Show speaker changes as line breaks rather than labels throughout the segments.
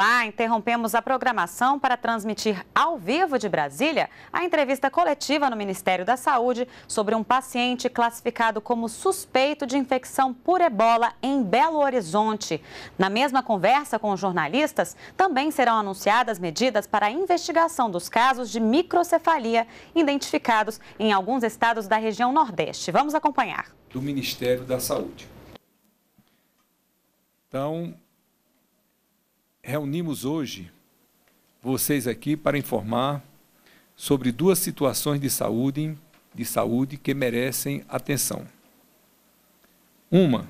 Olá, interrompemos a programação para transmitir ao vivo de Brasília a entrevista coletiva no Ministério da Saúde sobre um paciente classificado como suspeito de infecção por ebola em Belo Horizonte. Na mesma conversa com os jornalistas, também serão anunciadas medidas para a investigação dos casos de microcefalia identificados em alguns estados da região Nordeste. Vamos acompanhar.
Do Ministério da Saúde. Então, reunimos hoje vocês aqui para informar sobre duas situações de saúde que merecem atenção. Uma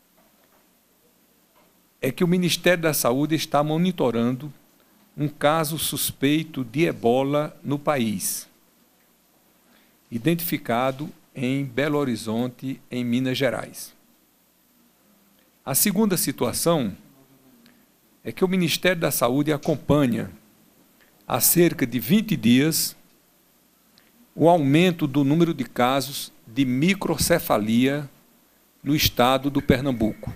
é que o Ministério da Saúde está monitorando um caso suspeito de ebola no país, identificado em Belo Horizonte, em Minas Gerais. A segunda situação é que o Ministério da Saúde acompanha há cerca de 20 dias o aumento do número de casos de microcefalia no estado do Pernambuco.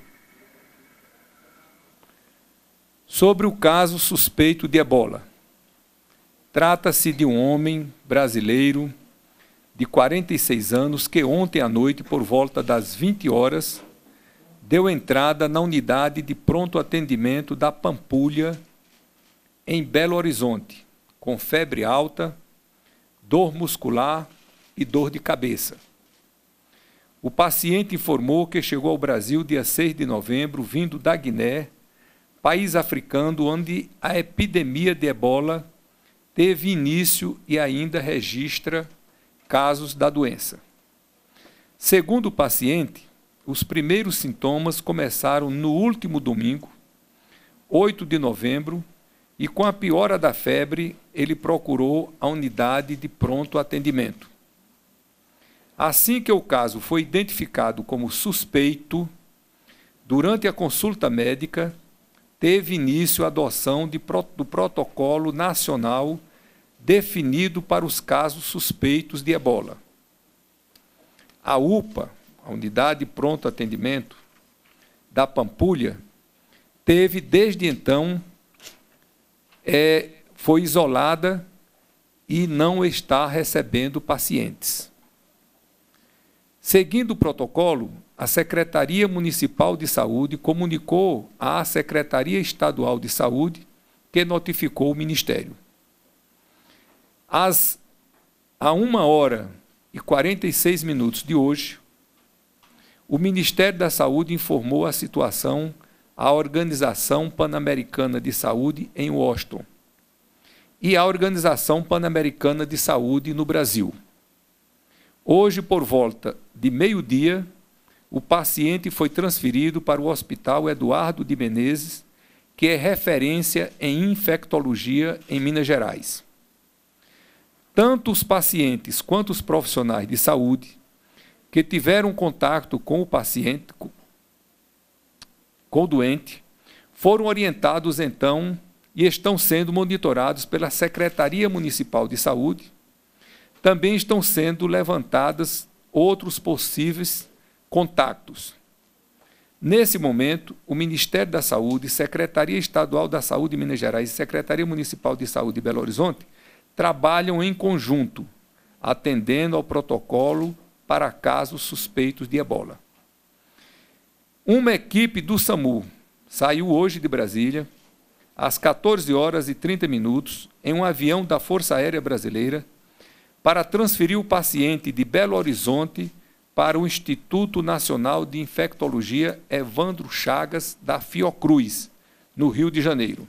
Sobre o caso suspeito de ebola, trata-se de um homem brasileiro de 46 anos que ontem à noite, por volta das 20 horas, deu entrada na unidade de pronto atendimento da Pampulha, em Belo Horizonte, com febre alta, dor muscular e dor de cabeça. O paciente informou que chegou ao Brasil dia 6 de novembro, vindo da Guiné, país africano onde a epidemia de ebola teve início e ainda registra casos da doença. Segundo o paciente, os primeiros sintomas começaram no último domingo, 8 de novembro, e com a piora da febre, ele procurou a unidade de pronto atendimento. Assim que o caso foi identificado como suspeito, durante a consulta médica, teve início a adoção do protocolo nacional definido para os casos suspeitos de ebola. A UPA, a Unidade de Pronto Atendimento da Pampulha, teve desde então, foi isolada e não está recebendo pacientes. Seguindo o protocolo, a Secretaria Municipal de Saúde comunicou à Secretaria Estadual de Saúde que notificou o Ministério. A 1h46 de hoje, o Ministério da Saúde informou a situação à Organização Pan-Americana de Saúde em Washington e à Organização Pan-Americana de Saúde no Brasil. Hoje, por volta de meio-dia, o paciente foi transferido para o Hospital Eduardo de Menezes, que é referência em infectologia em Minas Gerais. Tanto os pacientes quanto os profissionais de saúde que tiveram contato com o paciente, com o doente, foram orientados então e estão sendo monitorados pela Secretaria Municipal de Saúde. Também estão sendo levantados outros possíveis contatos. Nesse momento, o Ministério da Saúde, Secretaria Estadual da Saúde de Minas Gerais e Secretaria Municipal de Saúde de Belo Horizonte trabalham em conjunto, atendendo ao protocolo para casos suspeitos de ebola. Uma equipe do SAMU saiu hoje de Brasília, às 14h30, em um avião da Força Aérea Brasileira, para transferir o paciente de Belo Horizonte para o Instituto Nacional de Infectologia Evandro Chagas, da Fiocruz, no Rio de Janeiro.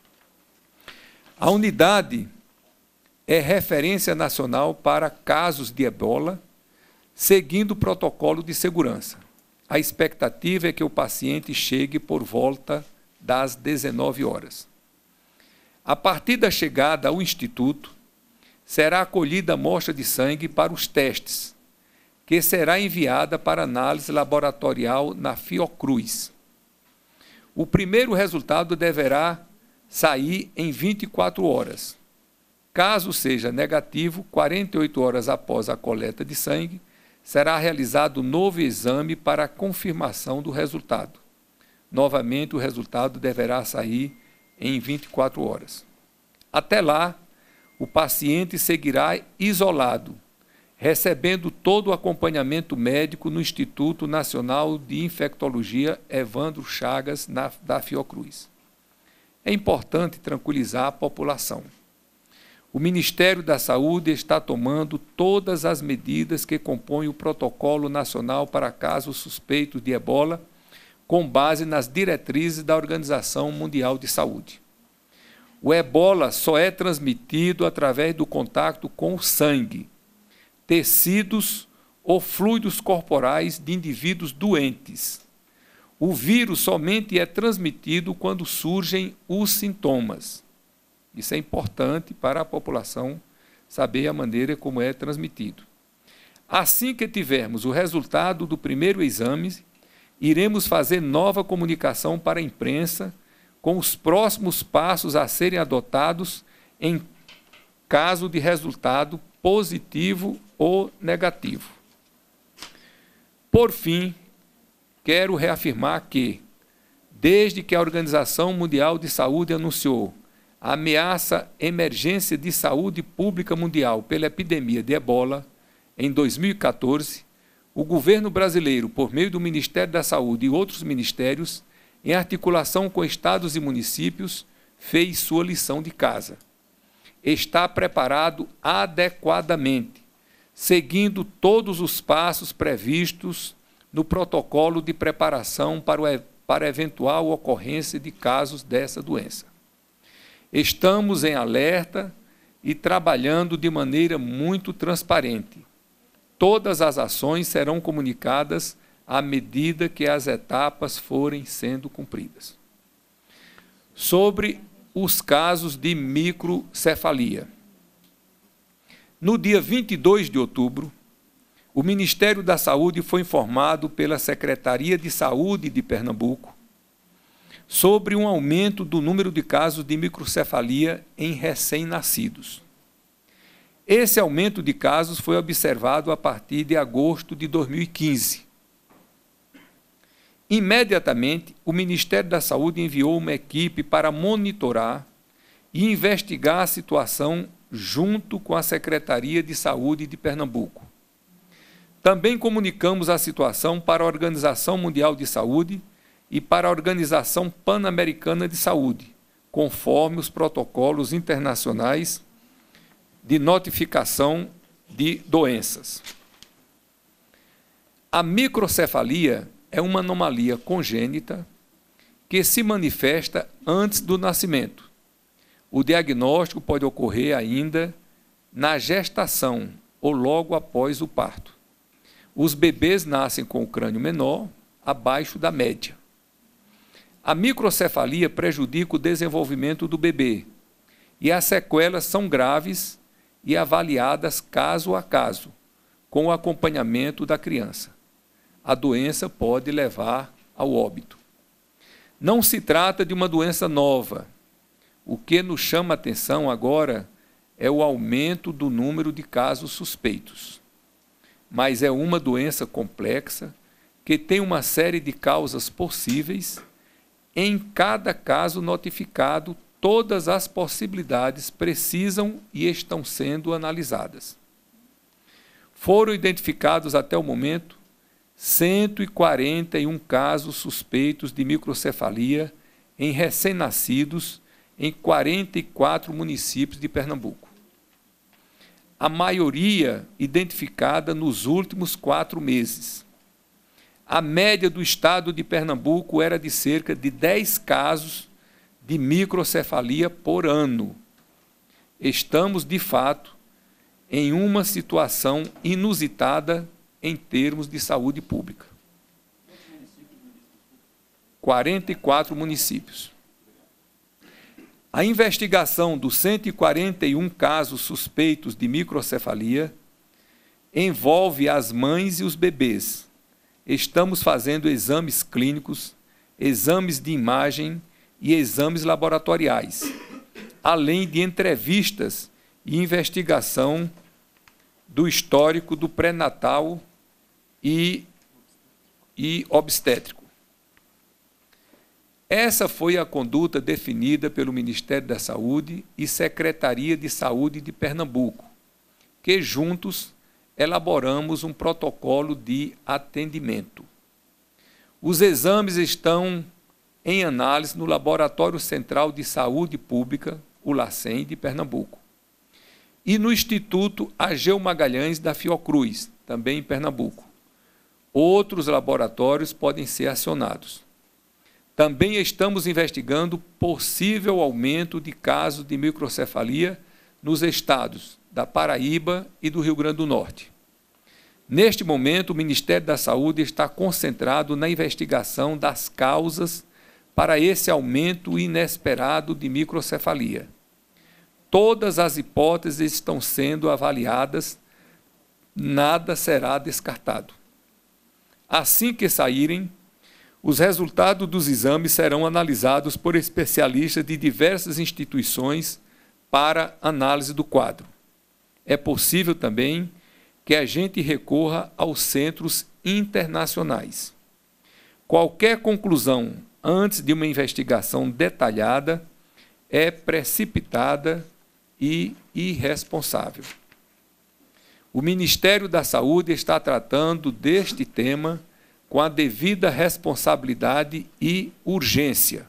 A unidade é referência nacional para casos de ebola, seguindo o protocolo de segurança. A expectativa é que o paciente chegue por volta das 19 horas. A partir da chegada ao Instituto, será acolhida amostra de sangue para os testes, que será enviada para análise laboratorial na Fiocruz. O primeiro resultado deverá sair em 24 horas. Caso seja negativo, 48 horas após a coleta de sangue, será realizado novo exame para a confirmação do resultado. Novamente, o resultado deverá sair em 24 horas. Até lá, o paciente seguirá isolado, recebendo todo o acompanhamento médico no Instituto Nacional de Infectologia Evandro Chagas, da Fiocruz. É importante tranquilizar a população. O Ministério da Saúde está tomando todas as medidas que compõem o Protocolo Nacional para casos suspeitos de ebola, com base nas diretrizes da Organização Mundial de Saúde. O ebola só é transmitido através do contato com o sangue, tecidos ou fluidos corporais de indivíduos doentes. O vírus somente é transmitido quando surgem os sintomas. Isso é importante para a população saber a maneira como é transmitido. Assim que tivermos o resultado do primeiro exame, iremos fazer nova comunicação para a imprensa com os próximos passos a serem adotados em caso de resultado positivo ou negativo. Por fim, quero reafirmar que, desde que a Organização Mundial de Saúde anunciou a ameaça emergência de saúde pública mundial pela epidemia de ebola, em 2014, o governo brasileiro, por meio do Ministério da Saúde e outros ministérios, em articulação com estados e municípios, fez sua lição de casa. Está preparado adequadamente, seguindo todos os passos previstos no protocolo de preparação para eventual ocorrência de casos dessa doença. Estamos em alerta e trabalhando de maneira muito transparente. Todas as ações serão comunicadas à medida que as etapas forem sendo cumpridas. Sobre os casos de microcefalia. No dia 22 de outubro, o Ministério da Saúde foi informado pela Secretaria de Saúde de Pernambuco sobre um aumento do número de casos de microcefalia em recém-nascidos. Esse aumento de casos foi observado a partir de agosto de 2015. Imediatamente, o Ministério da Saúde enviou uma equipe para monitorar e investigar a situação junto com a Secretaria de Saúde de Pernambuco. Também comunicamos a situação para a Organização Mundial de Saúde e para a Organização Pan-Americana de Saúde, conforme os protocolos internacionais de notificação de doenças. A microcefalia é uma anomalia congênita que se manifesta antes do nascimento. O diagnóstico pode ocorrer ainda na gestação ou logo após o parto. Os bebês nascem com o crânio menor, abaixo da média. A microcefalia prejudica o desenvolvimento do bebê e as sequelas são graves e avaliadas caso a caso, com o acompanhamento da criança. A doença pode levar ao óbito. Não se trata de uma doença nova. O que nos chama a atenção agora é o aumento do número de casos suspeitos. Mas é uma doença complexa que tem uma série de causas possíveis. Em cada caso notificado, todas as possibilidades precisam e estão sendo analisadas. Foram identificados até o momento 141 casos suspeitos de microcefalia em recém-nascidos em 44 municípios de Pernambuco. A maioria identificada nos últimos 4 meses. A média do estado de Pernambuco era de cerca de 10 casos de microcefalia por ano. Estamos, de fato, em uma situação inusitada em termos de saúde pública. 44 municípios. A investigação dos 141 casos suspeitos de microcefalia envolve as mães e os bebês. Estamos fazendo exames clínicos, exames de imagem e exames laboratoriais, além de entrevistas e investigação do histórico do pré-natal e obstétrico. Essa foi a conduta definida pelo Ministério da Saúde e Secretaria de Saúde de Pernambuco, que juntos elaboramos um protocolo de atendimento. Os exames estão em análise no Laboratório Central de Saúde Pública, o LACEN, de Pernambuco, e no Instituto Ageu Magalhães da Fiocruz, também em Pernambuco. Outros laboratórios podem ser acionados. Também estamos investigando possível aumento de casos de microcefalia nos estados da Paraíba e do Rio Grande do Norte. Neste momento, o Ministério da Saúde está concentrado na investigação das causas para esse aumento inesperado de microcefalia. Todas as hipóteses estão sendo avaliadas, nada será descartado. Assim que saírem, os resultados dos exames serão analisados por especialistas de diversas instituições para análise do quadro. É possível também que a gente recorra aos centros internacionais. Qualquer conclusão antes de uma investigação detalhada é precipitada e irresponsável. O Ministério da Saúde está tratando deste tema com a devida responsabilidade e urgência.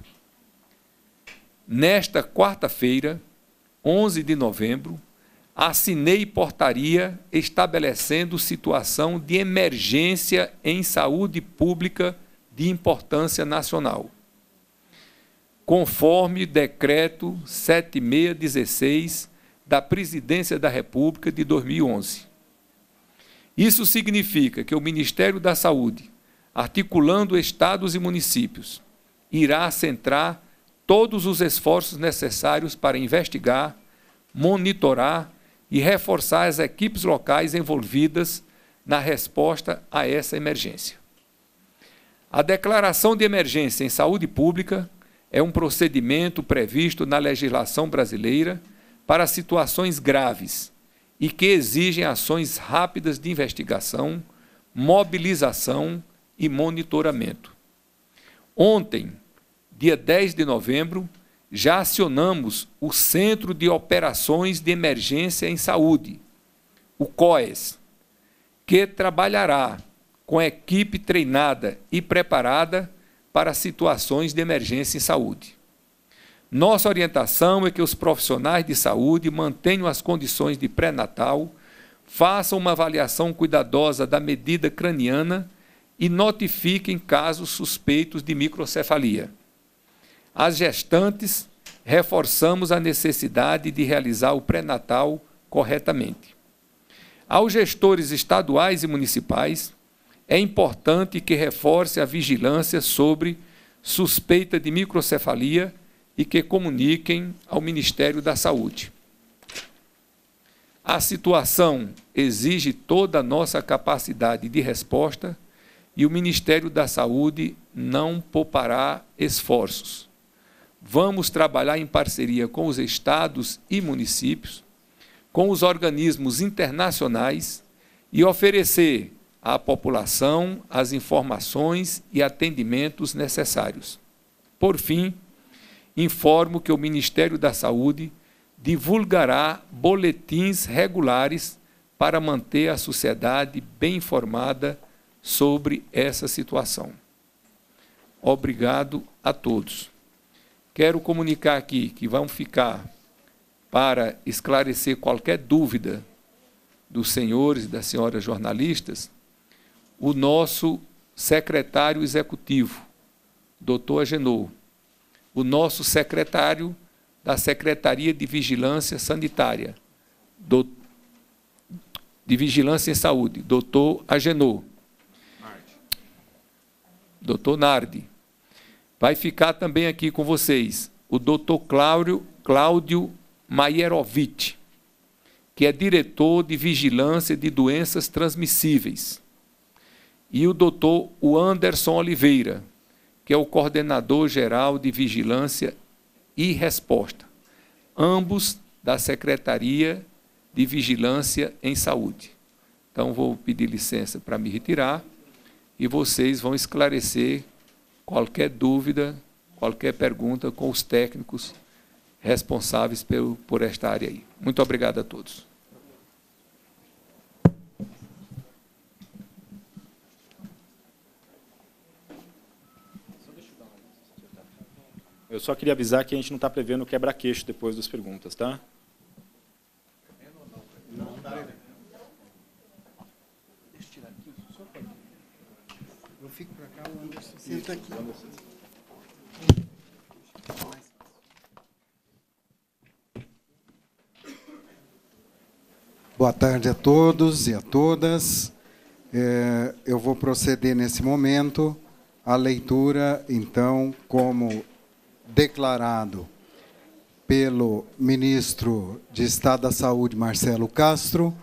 Nesta quarta-feira, 11 de novembro, assinei portaria estabelecendo situação de emergência em saúde pública de importância nacional, conforme decreto 7616 da Presidência da República de 2011. Isso significa que o Ministério da Saúde, articulando estados e municípios, irá centrar todos os esforços necessários para investigar, monitorar e reforçar as equipes locais envolvidas na resposta a essa emergência. A declaração de emergência em saúde pública é um procedimento previsto na legislação brasileira para situações graves e que exigem ações rápidas de investigação, mobilização e monitoramento. Ontem, dia 10 de novembro, já acionamos o Centro de Operações de Emergência em Saúde, o COES, que trabalhará com equipe treinada e preparada para situações de emergência em saúde. Nossa orientação é que os profissionais de saúde mantenham as condições de pré-natal, façam uma avaliação cuidadosa da medida craniana e notifiquem casos suspeitos de microcefalia. As gestantes, reforçamos a necessidade de realizar o pré-natal corretamente. Aos gestores estaduais e municipais, é importante que reforce a vigilância sobre suspeita de microcefalia e que comuniquem ao Ministério da Saúde. A situação exige toda a nossa capacidade de resposta e o Ministério da Saúde não poupará esforços. Vamos trabalhar em parceria com os estados e municípios, com os organismos internacionais e oferecer à população as informações e atendimentos necessários. Por fim, informo que o Ministério da Saúde divulgará boletins regulares para manter a sociedade bem informada sobre essa situação. Obrigado a todos. Quero comunicar aqui que vão ficar para esclarecer qualquer dúvida dos senhores e das senhoras jornalistas, o nosso secretário executivo, Dr. Agenor, o nosso secretário da Secretaria de Vigilância Sanitária, de Vigilância em Saúde, Dr. Agenor, Dr. Nardi. Vai ficar também aqui com vocês o Dr. Cláudio Maierovic, que é diretor de Vigilância de Doenças Transmissíveis, e o Dr. Anderson Oliveira, que é o coordenador geral de Vigilância e Resposta, ambos da Secretaria de Vigilância em Saúde. Então, vou pedir licença para me retirar e vocês vão esclarecer qualquer dúvida qualquer pergunta com os técnicos responsáveis por esta área aí. Muito obrigado a todos.
Eu só queria avisar que a gente não está prevendo quebra-queixo depois das perguntas, tá?
Eu fico para cá, o Anderson senta aqui. Boa tarde a todos e a todas. Eu vou proceder nesse momento à leitura, então, como declarado pelo ministro de Estado da Saúde, Marcelo Castro,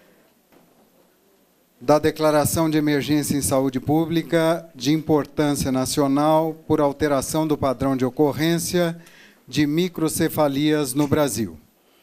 da Declaração de Emergência em Saúde Pública de Importância Nacional por alteração do padrão de ocorrência de microcefalias no Brasil.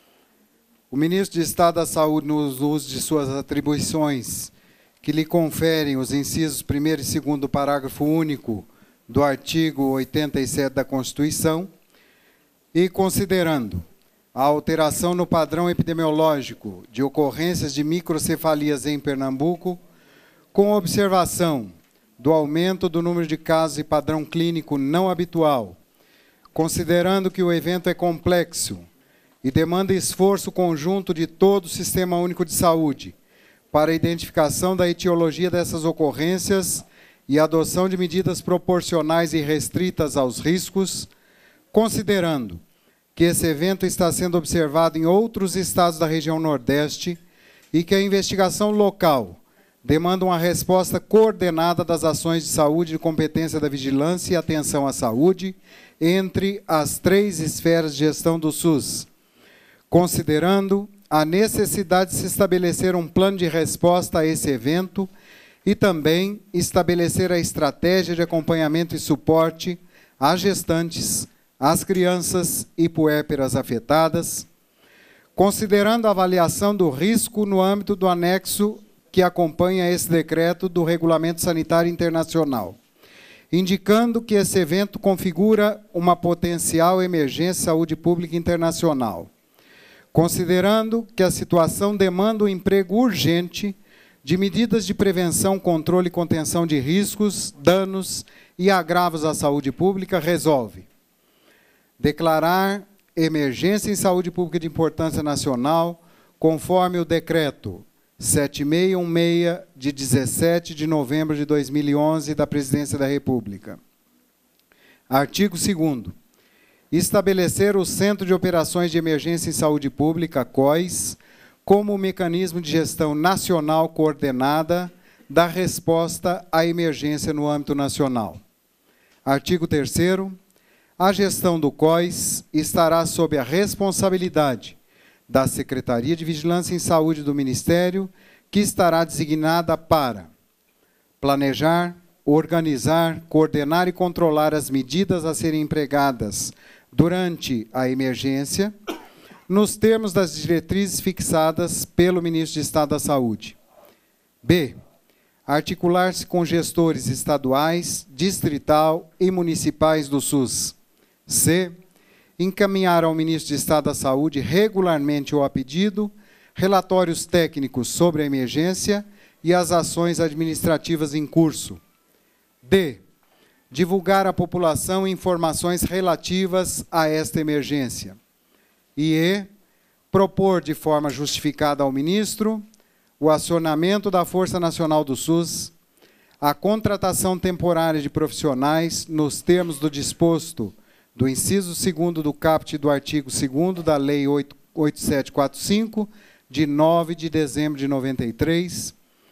O ministro de Estado da Saúde, no uso de suas atribuições, que lhe conferem os incisos 1º e 2º do parágrafo único do artigo 87 da Constituição, e considerando a alteração no padrão epidemiológico de ocorrências de microcefalias em Pernambuco, com observação do aumento do número de casos e padrão clínico não habitual, considerando que o evento é complexo e demanda esforço conjunto de todo o Sistema Único de Saúde para a identificação da etiologia dessas ocorrências e adoção de medidas proporcionais e restritas aos riscos, considerando que esse evento está sendo observado em outros estados da região Nordeste e que a investigação local demanda uma resposta coordenada das ações de saúde de competência da vigilância e atenção à saúde entre as 3 esferas de gestão do SUS, considerando a necessidade de se estabelecer um plano de resposta a esse evento e também estabelecer a estratégia de acompanhamento e suporte às gestantes, às crianças e puérperas afetadas, considerando a avaliação do risco no âmbito do anexo que acompanha esse decreto do Regulamento Sanitário Internacional, indicando que esse evento configura uma potencial emergência de saúde pública internacional, considerando que a situação demanda um emprego urgente de medidas de prevenção, controle e contenção de riscos, danos e agravos à saúde pública, resolve declarar emergência em saúde pública de importância nacional, conforme o decreto 7616, de 17 de novembro de 2011, da Presidência da República. Artigo 2º. Estabelecer o Centro de Operações de Emergência em Saúde Pública, COIS, como o mecanismo de gestão nacional coordenada da resposta à emergência no âmbito nacional. Artigo 3º. A gestão do COIS estará sob a responsabilidade da Secretaria de Vigilância em Saúde do Ministério, que estará designada para planejar, organizar, coordenar e controlar as medidas a serem empregadas durante a emergência, nos termos das diretrizes fixadas pelo Ministro de Estado da Saúde. B. Articular-se com gestores estaduais, distrital e municipais do SUS. C. Encaminhar ao Ministro de Estado da Saúde, regularmente ou a pedido, relatórios técnicos sobre a emergência e as ações administrativas em curso. D. Divulgar à população informações relativas a esta emergência. E E. Propor de forma justificada ao ministro o acionamento da Força Nacional do SUS, a contratação temporária de profissionais nos termos do disposto do inciso 2º do caput do artigo 2º da Lei 8745, de 9 de dezembro de 93,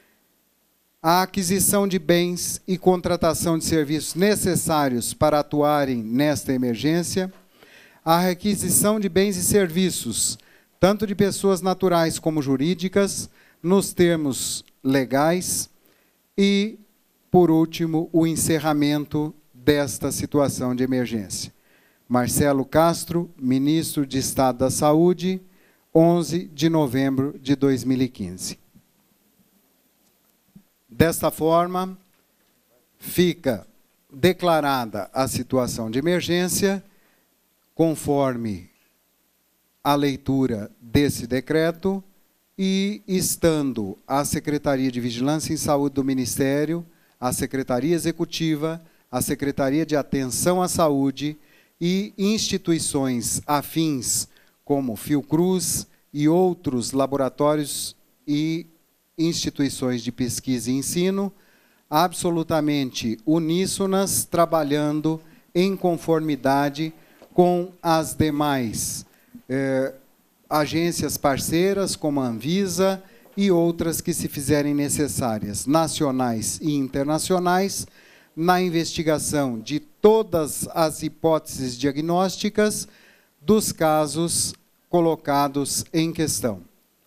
a aquisição de bens e contratação de serviços necessários para atuarem nesta emergência, a requisição de bens e serviços, tanto de pessoas naturais como jurídicas, nos termos legais, e, por último, o encerramento desta situação de emergência. Marcelo Castro, Ministro de Estado da Saúde, 11 de novembro de 2015. Desta forma, fica declarada a situação de emergência, conforme a leitura desse decreto, e estando a Secretaria de Vigilância em Saúde do Ministério, a Secretaria Executiva, a Secretaria de Atenção à Saúde e instituições afins, como Fiocruz e outros laboratórios e instituições de pesquisa e ensino, absolutamente uníssonas, trabalhando em conformidade com as demais agências parceiras, como a Anvisa e outras que se fizerem necessárias, nacionais e internacionais, na investigação de todas as hipóteses diagnósticas dos casos colocados em questão.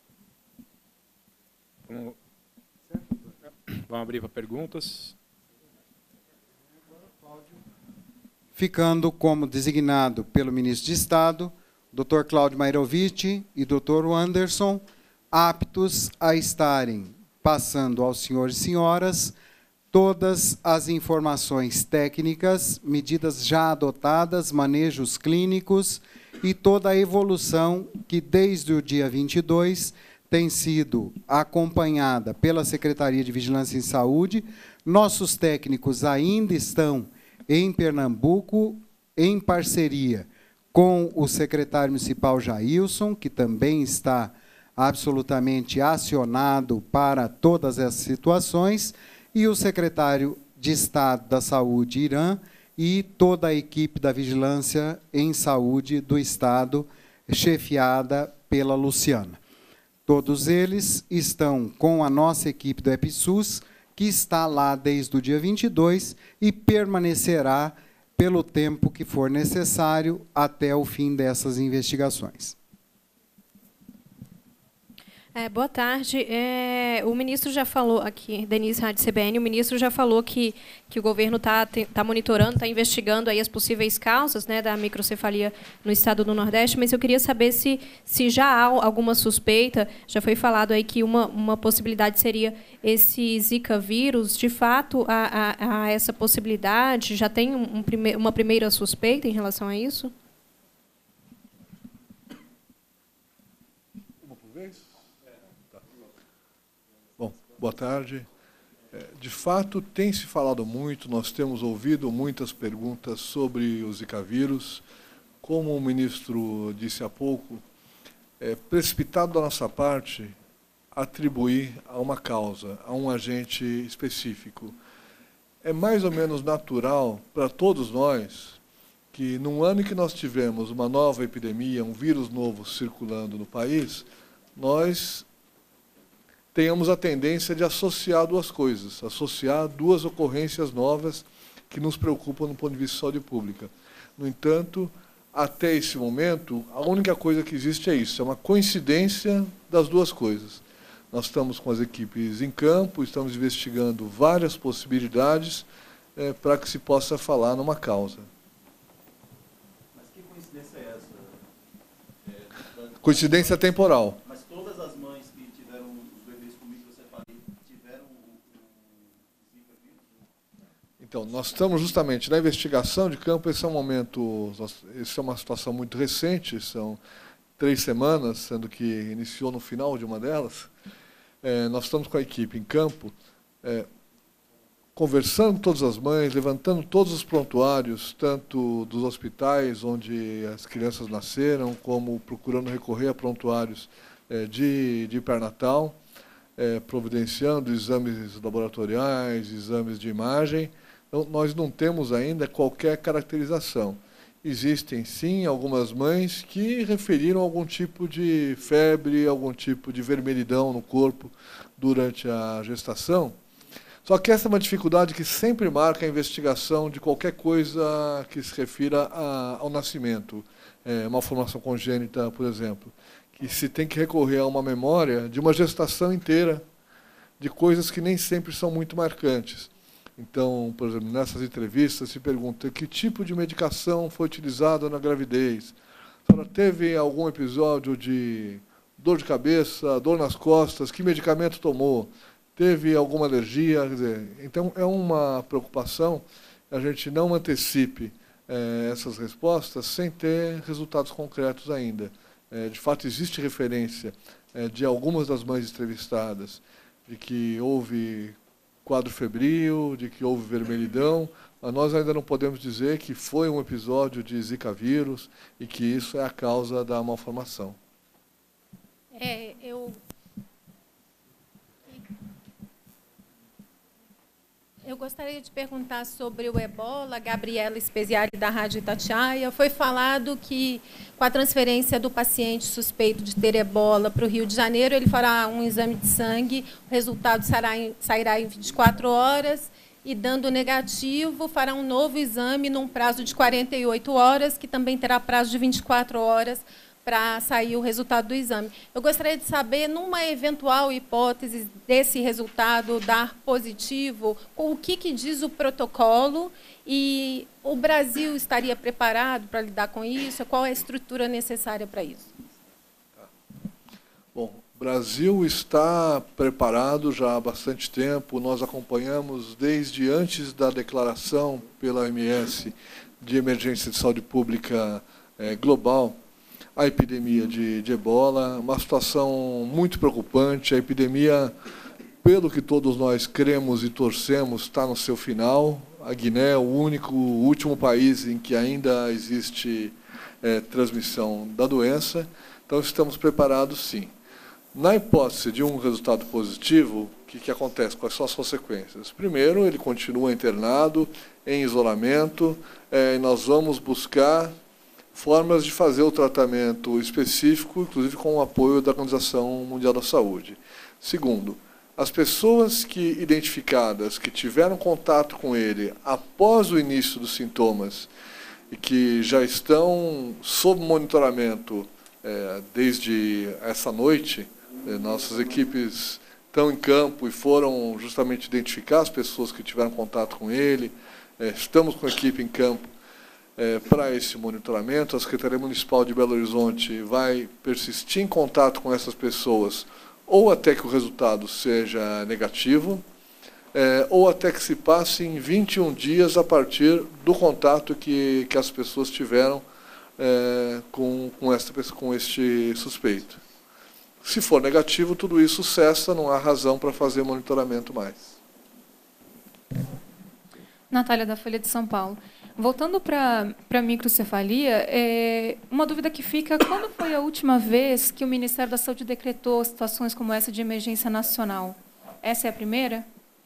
Vamos abrir para perguntas.
Ficando como designado pelo ministro de Estado, Dr. Cláudio Mairovich e Dr. Anderson, aptos a estarem passando aos senhores e senhoras todas as informações técnicas, medidas já adotadas, manejos clínicos e toda a evolução que, desde o dia 22, tem sido acompanhada pela Secretaria de Vigilância em Saúde. Nossos técnicos ainda estão em Pernambuco, em parceria com o secretário municipal Jailson, que também está absolutamente acionado para todas essas situações, e o secretário de Estado da Saúde, Irã, e toda a equipe da Vigilância em Saúde do Estado, chefiada pela Luciana. Todos eles estão com a nossa equipe do EPSUS, que está lá desde o dia 22 e permanecerá pelo tempo que for necessário até o fim dessas investigações.
Boa tarde. O ministro já falou aqui, Denise Rádio CBN, o ministro já falou que o governo está monitorando, está investigando aí as possíveis causas, né, da microcefalia no estado do Nordeste, mas eu queria saber se já há alguma suspeita. Já foi falado aí que uma possibilidade seria esse Zika vírus. De fato, há essa possibilidade? Já tem uma primeira suspeita em relação a isso?
Uma por vez? Bom, boa tarde. De fato, tem se falado muito, nós temos ouvido muitas perguntas sobre o Zika vírus. Como o ministro disse há pouco, é precipitado da nossa parte atribuir a uma causa, a um agente específico. É mais ou menos natural para todos nós que, num ano em que nós tivemos uma nova epidemia, um vírus novo circulando no país, nós tenhamos a tendência de associar duas coisas, associar duas ocorrências novas que nos preocupam no ponto de vista de saúde pública. No entanto, até esse momento, a única coisa que existe é isso, é uma coincidência das duas coisas. Nós estamos com as equipes em campo, estamos investigando várias possibilidades para que se possa falar numa causa.
Mas que coincidência é essa?
Coincidência temporal.
Mas todas as mães que tiveram os bebês com microcefalia tiveram o Zika vírus?
Então, nós estamos justamente na investigação de campo. Esse é uma situação muito recente, são 3 semanas, sendo que iniciou no final de uma delas. Nós estamos com a equipe em campo, conversando com todas as mães, levantando todos os prontuários, tanto dos hospitais onde as crianças nasceram, como procurando recorrer a prontuários de pré-natal, providenciando exames laboratoriais, exames de imagem. Então, nós não temos ainda qualquer caracterização. Existem, sim, algumas mães que referiram algum tipo de febre, algum tipo de vermelhidão no corpo durante a gestação. Só que essa é uma dificuldade que sempre marca a investigação de qualquer coisa que se refira ao nascimento. Uma formação congênita, por exemplo, que se tem que recorrer a uma memória de uma gestação inteira, de coisas que nem sempre são muito marcantes. Então, por exemplo, nessas entrevistas se pergunta que tipo de medicação foi utilizada na gravidez. A senhora teve algum episódio de dor de cabeça, dor nas costas, que medicamento tomou? Teve alguma alergia? Quer dizer, então, é uma preocupação a gente não antecipe essas respostas sem ter resultados concretos ainda. De fato, existe referência de algumas das mães entrevistadas de que houve quadro febril, de que houve vermelhidão, mas nós ainda não podemos dizer que foi um episódio de Zika vírus e que isso é a causa da malformação.
Eu gostaria de perguntar sobre o ebola. Gabriela Speziali, da Rádio Itatiaia. Foi falado que, com a transferência do paciente suspeito de ter ebola para o Rio de Janeiro, ele fará um exame de sangue, o resultado sairá em 24 horas, e, dando negativo, fará um novo exame num prazo de 48 horas, que também terá prazo de 24 horas para sair o resultado do exame. Eu gostaria de saber, numa eventual hipótese desse resultado dar positivo, o que diz o protocolo e o Brasil estaria preparado para lidar com isso? Qual é a estrutura necessária para isso?
Bom, o Brasil está preparado já há bastante tempo. Nós acompanhamos desde antes da declaração pela OMS de emergência de saúde pública global a epidemia de ebola, uma situação muito preocupante. A epidemia, pelo que todos nós cremos e torcemos, está no seu final. A Guiné é o último país em que ainda existe transmissão da doença. Então, estamos preparados, sim. Na hipótese de um resultado positivo, o que acontece? Quais são as consequências? Primeiro, ele continua internado, em isolamento, e nós vamos buscar formas de fazer o tratamento específico, inclusive com o apoio da Organização Mundial da Saúde. Segundo, as pessoas identificadas que tiveram contato com ele após o início dos sintomas e que já estão sob monitoramento desde essa noite, nossas equipes estão em campo e foram justamente identificar as pessoas que tiveram contato com ele, estamos com a equipe em campo para esse monitoramento. A Secretaria Municipal de Belo Horizonte vai persistir em contato com essas pessoas, ou até que o resultado seja negativo, ou até que se passe em 21 dias a partir do contato que as pessoas tiveram com este suspeito. Se for negativo, tudo isso cessa, não há razão para fazer monitoramento mais.
Natália, da Folha de São Paulo. Voltando para a microcefalia, uma dúvida que fica: quando foi a última vez que o Ministério da Saúde decretou situações como essa de emergência nacional? Essa é a primeira?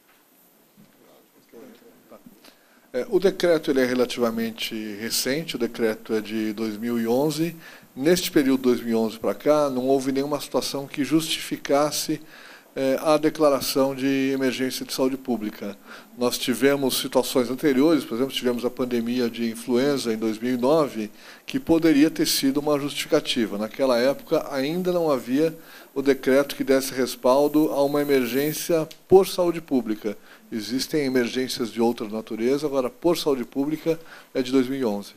O decreto ele é relativamente recente, o decreto é de 2011. Neste período de 2011 para cá, não houve nenhuma situação que justificasse a declaração de emergência de saúde pública. Nós tivemos situações anteriores, por exemplo, tivemos a pandemia de influenza em 2009, que poderia ter sido uma justificativa. Naquela época, ainda não havia o decreto que desse respaldo a uma emergência por saúde pública. Existem emergências de outra natureza, agora, por saúde pública, é de 2011.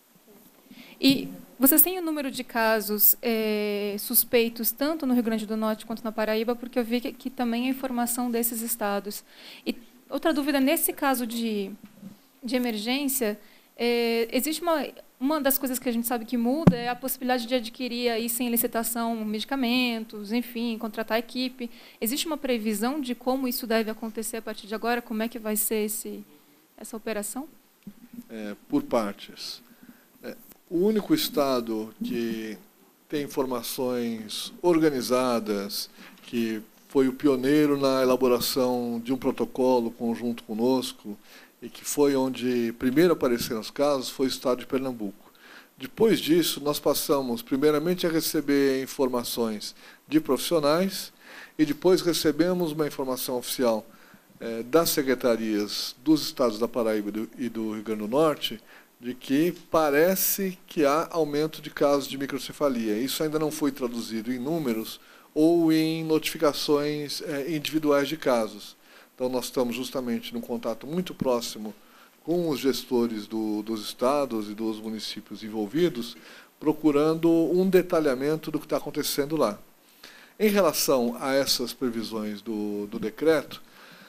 E vocês têm o número de casos suspeitos tanto no Rio Grande do Norte quanto na Paraíba, porque eu vi que também é informação desses estados. E outra dúvida: nesse caso de emergência, existe uma das coisas que a gente sabe que muda é a possibilidade de adquirir aí, sem licitação, medicamentos, enfim, contratar equipe. Existe uma previsão de como isso deve acontecer a partir de agora? Como é que vai ser essa operação?
Por partes. O único estado que tem informações organizadas, que foi o pioneiro na elaboração de um protocolo conjunto conosco e que foi onde primeiro apareceram os casos, foi o estado de Pernambuco. Depois disso, nós passamos primeiramente a receber informações de profissionais e depois recebemos uma informação oficial das secretarias dos estados da Paraíba e do Rio Grande do Norte, de que parece que há aumento de casos de microcefalia. Isso ainda não foi traduzido em números ou em notificações individuais de casos. Então, nós estamos justamente num contato muito próximo com os gestores dos estados e dos municípios envolvidos, procurando um detalhamento do que está acontecendo lá. Em relação a essas previsões do decreto,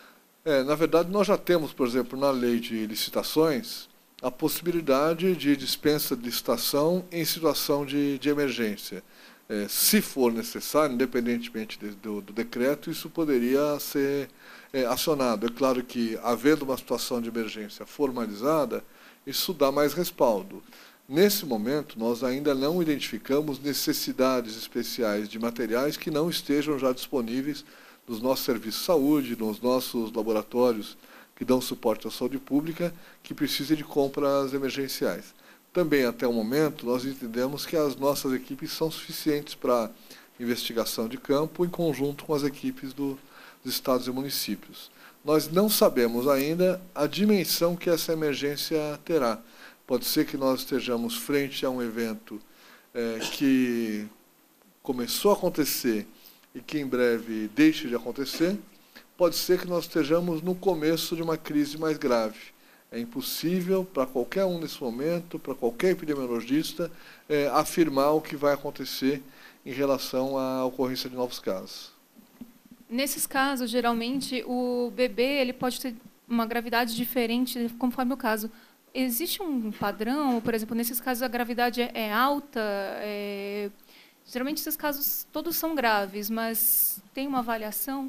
Na verdade, nós já temos, por exemplo, na lei de licitações, a possibilidade de dispensa de licitação em situação de emergência. Se for necessário, independentemente do decreto, isso poderia ser acionado. É claro que, havendo uma situação de emergência formalizada, isso dá mais respaldo. Nesse momento, nós ainda não identificamos necessidades especiais de materiais que não estejam já disponíveis nos nossos serviços de saúde, nos nossos laboratórios que dão suporte à saúde pública, que precisem de compras emergenciais. Também, até o momento, nós entendemos que as nossas equipes são suficientes para investigação de campo, em conjunto com as equipes dos estados e municípios. Nós não sabemos ainda a dimensão que essa emergência terá. Pode ser que nós estejamos frente a um evento que começou a acontecer e que em breve deixe de acontecer. Pode ser que nós estejamos no começo de uma crise mais grave. É impossível para qualquer um nesse momento, para qualquer epidemiologista, afirmar o que vai acontecer em relação à ocorrência de novos casos.
Nesses casos, geralmente, o bebê ele pode ter uma gravidade diferente conforme o caso. Existe um padrão? Por exemplo, nesses casos a gravidade é alta? Geralmente esses casos todos são graves, mas tem uma avaliação?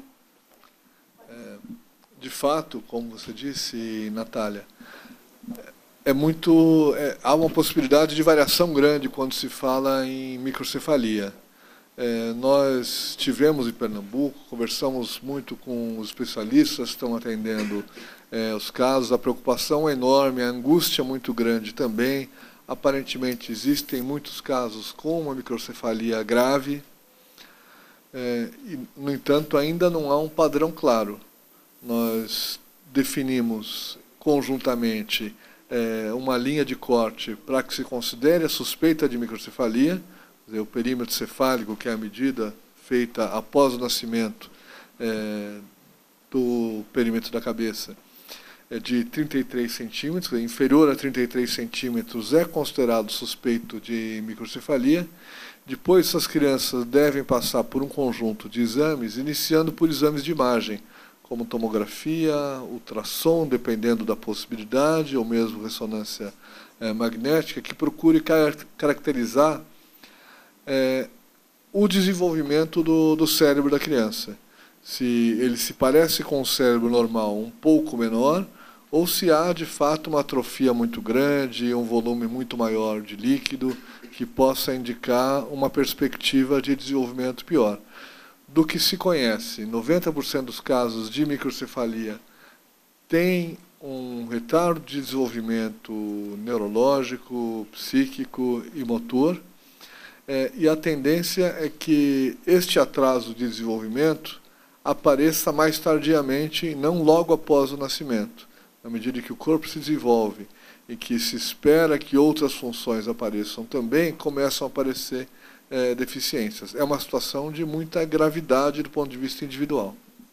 De fato, como você disse, Natália, há uma possibilidade de variação grande quando se fala em microcefalia. Nós tivemos em Pernambuco, conversamos muito com os especialistas que estão atendendo os casos, a preocupação é enorme, a angústia é muito grande também. Aparentemente existem muitos casos com uma microcefalia grave, no entanto ainda não há um padrão claro. Nós definimos conjuntamente uma linha de corte para que se considere a suspeita de microcefalia, o perímetro cefálico, que é a medida feita após o nascimento do perímetro da cabeça, de 33 centímetros, inferior a 33 centímetros é considerado suspeito de microcefalia. Depois, essas crianças devem passar por um conjunto de exames, iniciando por exames de imagem, como tomografia, ultrassom, dependendo da possibilidade, ou mesmo ressonância magnética, que procure caracterizar o desenvolvimento do cérebro da criança. Se ele se parece com o cérebro normal um pouco menor, ou se há, de fato, uma atrofia muito grande, um volume muito maior de líquido, que possa indicar uma perspectiva de desenvolvimento pior. Do que se conhece, 90% dos casos de microcefalia têm um retardo de desenvolvimento neurológico, psíquico e motor, e a tendência é que este atraso de desenvolvimento apareça mais tardiamente e não logo após o nascimento. À medida que o corpo se desenvolve e que se espera que outras funções apareçam também, começam a aparecer deficiências. É uma situação de muita gravidade do ponto de vista individual.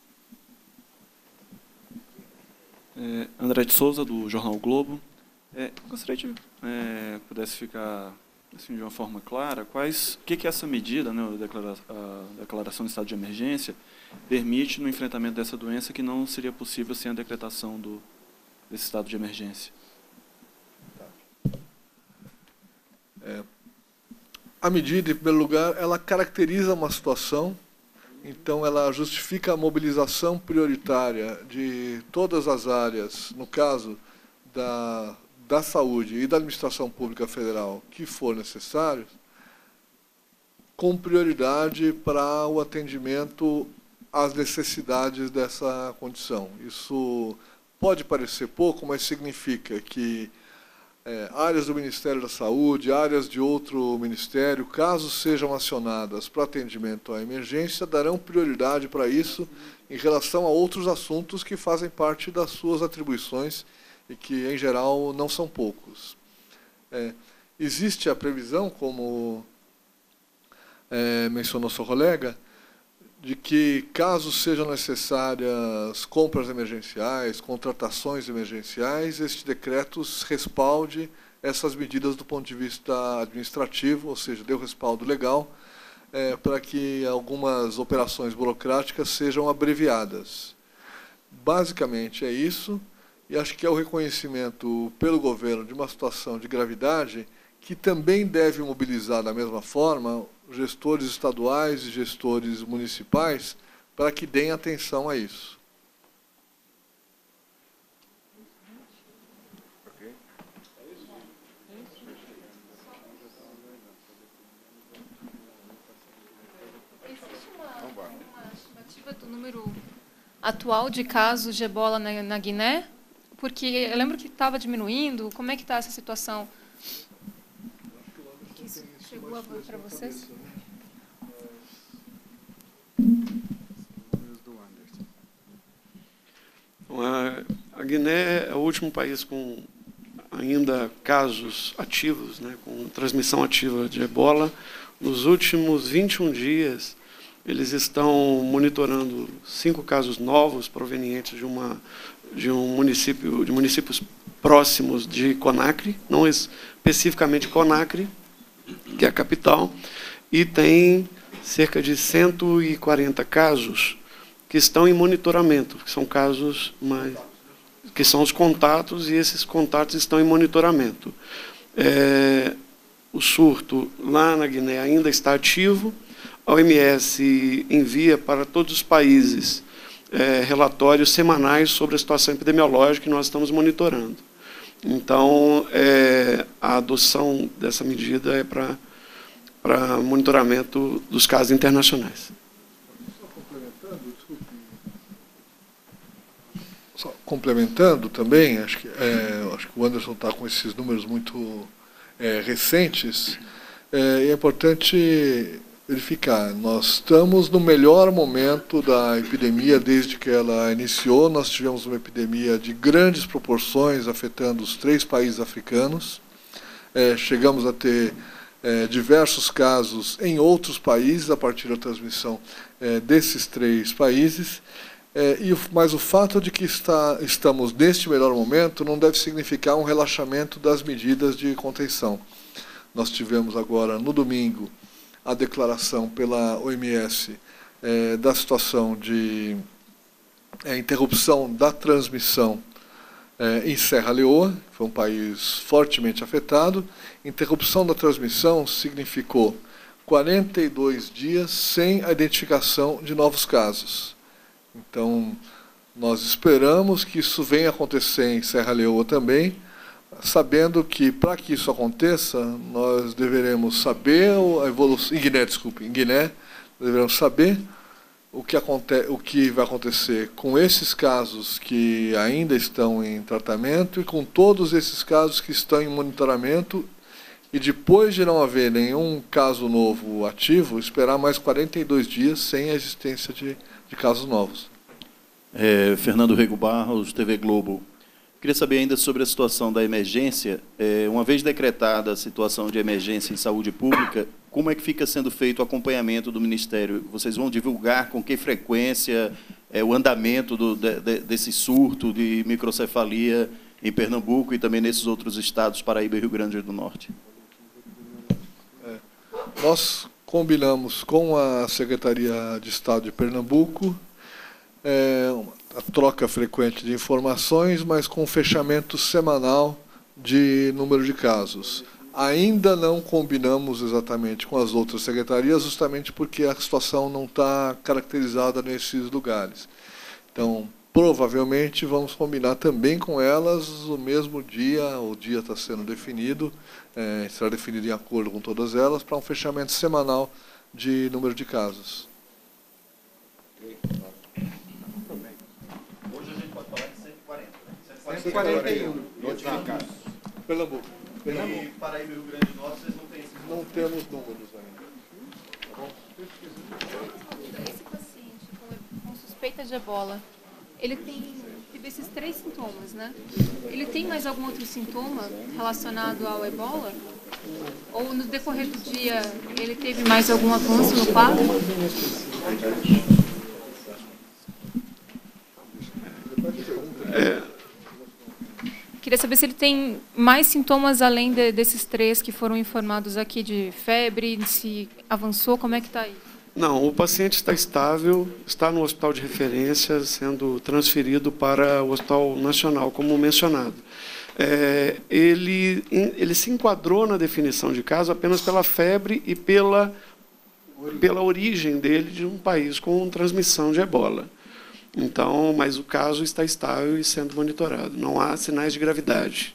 André de Souza, do Jornal o Globo. Gostaria de pudesse ficar assim, de uma forma clara, o que essa medida, né, a declaração de estado de emergência, permite no enfrentamento dessa doença que não seria possível sem a decretação desse estado de emergência.
A medida, em primeiro lugar, ela caracteriza uma situação, então ela justifica a mobilização prioritária de todas as áreas, no caso da saúde e da administração pública federal, que for necessário, com prioridade para o atendimento às necessidades dessa condição. Isso pode parecer pouco, mas significa que áreas do Ministério da Saúde, áreas de outro ministério, caso sejam acionadas para atendimento à emergência, darão prioridade para isso em relação a outros assuntos que fazem parte das suas atribuições e que, em geral, não são poucos. Existe a previsão, como mencionou seu colega, de que, caso sejam necessárias compras emergenciais, contratações emergenciais, este decreto respalde essas medidas do ponto de vista administrativo, ou seja, dê o respaldo legal para que algumas operações burocráticas sejam abreviadas. Basicamente é isso, e acho que é o reconhecimento pelo governo de uma situação de gravidade que também deve mobilizar da mesma forma gestores estaduais e gestores municipais para que deem atenção a isso.
Existe uma estimativa do número atual de casos de ebola na Guiné? Porque eu lembro que estava diminuindo. Como é que está essa situação? Que chegou para vocês?
A Guiné é o último país com ainda casos ativos, né, com transmissão ativa de ebola. Nos últimos 21 dias, eles estão monitorando 5 casos novos provenientes de municípios próximos de Conakry, não especificamente Conakry, que é a capital, e tem cerca de 140 casos que estão em monitoramento, que são casos que são os contatos, e esses contatos estão em monitoramento. O surto lá na Guiné ainda está ativo. A OMS envia para todos os países relatórios semanais sobre a situação epidemiológica que nós estamos monitorando. Então, a adoção dessa medida é para monitoramento dos casos internacionais.
Só complementando também, acho que o Anderson está com esses números muito recentes, é importante verificar. Nós estamos no melhor momento da epidemia desde que ela iniciou. Nós tivemos uma epidemia de grandes proporções afetando os 3 países africanos. Chegamos a ter diversos casos em outros países a partir da transmissão desses 3 países. Mas o fato de que estamos neste melhor momento não deve significar um relaxamento das medidas de contenção. Nós tivemos agora, no domingo, a declaração pela OMS da situação de interrupção da transmissão em Serra Leoa, que foi um país fortemente afetado. Interrupção da transmissão significou 42 dias sem a identificação de novos casos. Então, nós esperamos que isso venha acontecer em Serra Leoa também, sabendo que, para que isso aconteça, nós deveremos saber a evolução... Em Guiné, deveremos saber o que vai acontecer com esses casos que ainda estão em tratamento e com todos esses casos que estão em monitoramento, e depois de não haver nenhum caso novo ativo, esperar mais 42 dias sem a existência de casos novos.
Fernando Rego Barros, TV Globo. Queria saber ainda sobre a situação da emergência. Uma vez decretada a situação de emergência em saúde pública, como é que fica sendo feito o acompanhamento do Ministério? Vocês vão divulgar com que frequência o andamento desse surto de microcefalia em Pernambuco e também nesses outros estados, Paraíba e Rio Grande do Norte?
Nós combinamos com a Secretaria de Estado de Pernambuco a troca frequente de informações, mas com fechamento semanal de número de casos. Ainda não combinamos exatamente com as outras secretarias, justamente porque a situação não está caracterizada nesses lugares. Então, provavelmente, vamos combinar também com elas o mesmo dia, o dia está sendo definido, será definido em acordo com todas elas, para um fechamento semanal de número de casos.
Hoje a gente pode falar de 140, né?
141 notificados. Pernambuco.
E Paraíba e Rio Grande do Norte, vocês não têm esses números?
Não temos números ainda. Tá bom?
Esse paciente com suspeita de ebola, ele teve esses 3 sintomas, né? Ele tem mais algum outro sintoma relacionado ao ebola? Ou no decorrer do dia ele teve mais algum avanço no quadro? Queria saber se ele tem mais sintomas além desses 3 que foram informados aqui, de febre, se avançou, como é que está aí?
Não, o paciente está estável, está no hospital de referência, sendo transferido para o Hospital Nacional, como mencionado. Ele se enquadrou na definição de caso apenas pela febre e pela origem dele de um país com transmissão de ebola. Então, mas o caso está estável e sendo monitorado. Não há sinais de gravidade.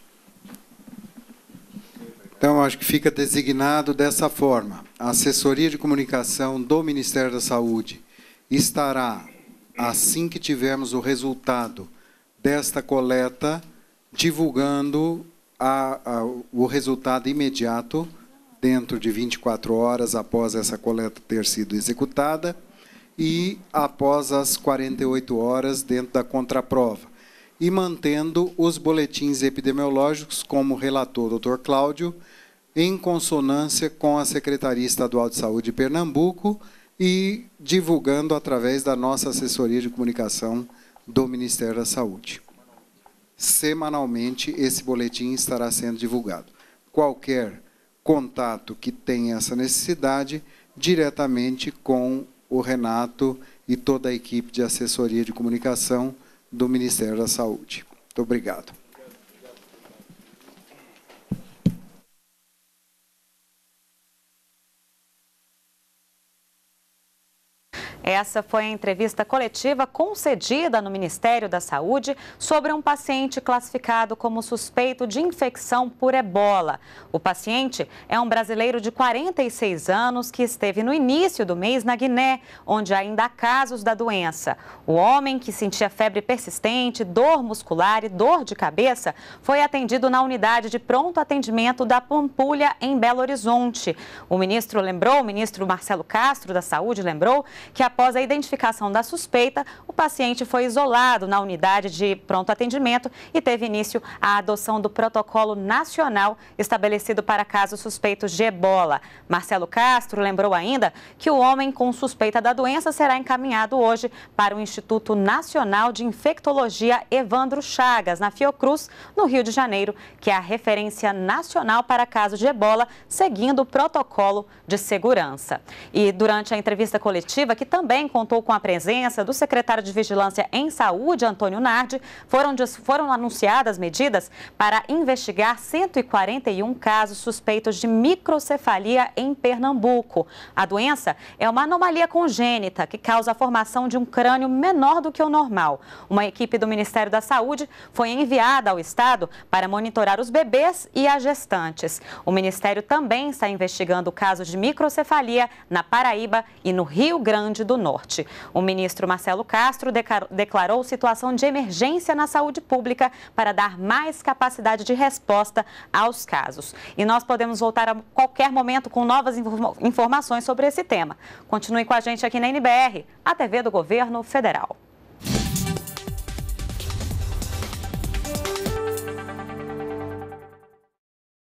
Então, acho que fica designado dessa forma. A assessoria de comunicação do Ministério da Saúde estará, assim que tivermos o resultado desta coleta, divulgando o resultado imediato, dentro de 24 horas após essa coleta ter sido executada, e após as 48 horas dentro da contraprova, e mantendo os boletins epidemiológicos, como relatou o Dr. Cláudio, em consonância com a Secretaria Estadual de Saúde de Pernambuco e divulgando através da nossa assessoria de comunicação do Ministério da Saúde. Semanalmente, esse boletim estará sendo divulgado. Qualquer contato que tenha essa necessidade, diretamente com o Renato e toda a equipe de assessoria de comunicação do Ministério da Saúde. Muito obrigado.
Essa foi a entrevista coletiva concedida no Ministério da Saúde sobre um paciente classificado como suspeito de infecção por ebola. O paciente é um brasileiro de 46 anos que esteve no início do mês na Guiné, onde ainda há casos da doença. O homem, que sentia febre persistente, dor muscular e dor de cabeça, foi atendido na unidade de pronto atendimento da Pampulha, em Belo Horizonte. O ministro Marcelo Castro, da Saúde, lembrou que após a identificação da suspeita, o paciente foi isolado na unidade de pronto atendimento e teve início a adoção do protocolo nacional estabelecido para casos suspeitos de ebola. Marcelo Castro lembrou ainda que o homem com suspeita da doença será encaminhado hoje para o Instituto Nacional de Infectologia Evandro Chagas, na Fiocruz, no Rio de Janeiro, que é a referência nacional para casos de ebola, seguindo o protocolo de segurança. E durante a entrevista coletiva, que também contou com a presença do secretário de Vigilância em Saúde, Antônio Nardi, foram anunciadas medidas para investigar 141 casos suspeitos de microcefalia em Pernambuco. A doença é uma anomalia congênita que causa a formação de um crânio menor do que o normal. Uma equipe do Ministério da Saúde foi enviada ao estado para monitorar os bebês e as gestantes. O Ministério também está investigando casos de microcefalia na Paraíba e no Rio Grande do Norte. O ministro Marcelo Castro declarou situação de emergência na saúde pública para dar mais capacidade de resposta aos casos. E nós podemos voltar a qualquer momento com novas informações sobre esse tema. Continue com a gente aqui na NBR, a TV do Governo Federal.